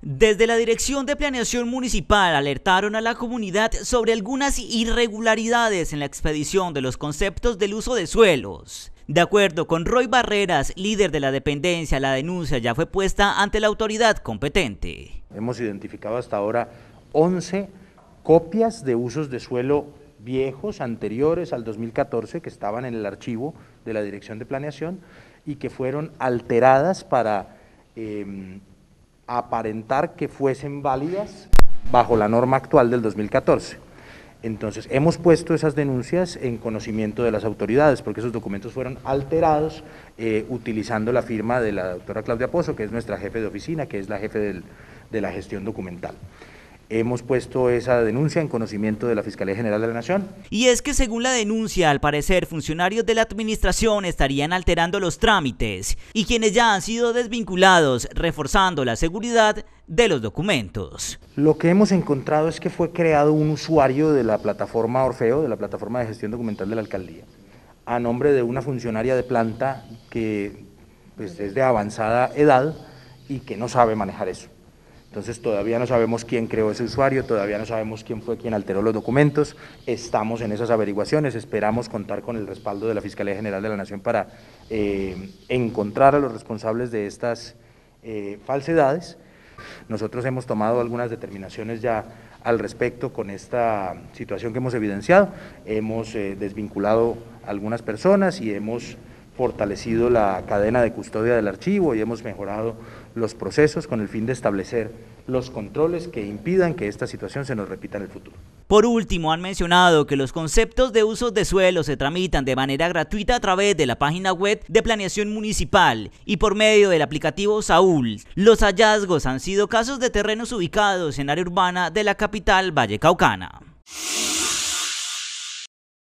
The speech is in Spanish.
Desde la Dirección de Planeación Municipal alertaron a la comunidad sobre algunas irregularidades en la expedición de los conceptos del uso de suelos. De acuerdo con Roy Barreras, líder de la dependencia, la denuncia ya fue puesta ante la autoridad competente. Hemos identificado hasta ahora 11 copias de usos de suelo viejos, anteriores al 2014, que estaban en el archivo de la Dirección de Planeación y que fueron alteradas para aparentar que fuesen válidas bajo la norma actual del 2014. Entonces, hemos puesto esas denuncias en conocimiento de las autoridades, porque esos documentos fueron alterados utilizando la firma de la doctora Claudia Pozo, que es nuestra jefe de oficina, que es la jefe de la gestión documental. Hemos puesto esa denuncia en conocimiento de la Fiscalía General de la Nación. Y es que según la denuncia, al parecer, funcionarios de la administración estarían alterando los trámites y quienes ya han sido desvinculados, reforzando la seguridad de los documentos. Lo que hemos encontrado es que fue creado un usuario de la plataforma Orfeo, de la plataforma de gestión documental de la alcaldía, a nombre de una funcionaria de planta que pues, es de avanzada edad y que no sabe manejar eso. Entonces todavía no sabemos quién creó ese usuario, todavía no sabemos quién fue quien alteró los documentos, estamos en esas averiguaciones, esperamos contar con el respaldo de la Fiscalía General de la Nación para encontrar a los responsables de estas falsedades. Nosotros hemos tomado algunas determinaciones ya al respecto con esta situación que hemos evidenciado, hemos desvinculado a algunas personas y hemos fortalecido la cadena de custodia del archivo y hemos mejorado los procesos con el fin de establecer los controles que impidan que esta situación se nos repita en el futuro. Por último, han mencionado que los conceptos de usos de suelo se tramitan de manera gratuita a través de la página web de Planeación Municipal y por medio del aplicativo Saúl. Los hallazgos han sido casos de terrenos ubicados en área urbana de la capital vallecaucana.